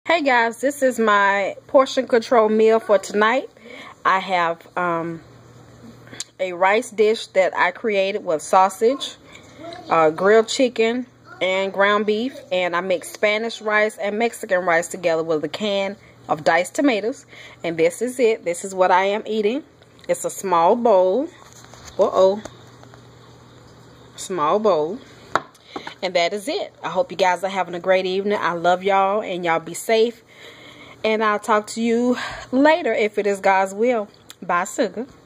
Hey guys, this is my portion control meal for tonight. I have a rice dish that I created with sausage, grilled chicken, and ground beef. And I mixed Spanish rice and Mexican rice together with a can of diced tomatoes. And this is it. This is what I am eating. It's a small bowl. Small bowl. And that is it. I hope you guys are having a great evening. I love y'all, and y'all be safe. And I'll talk to you later if it is God's will. Bye, sugar.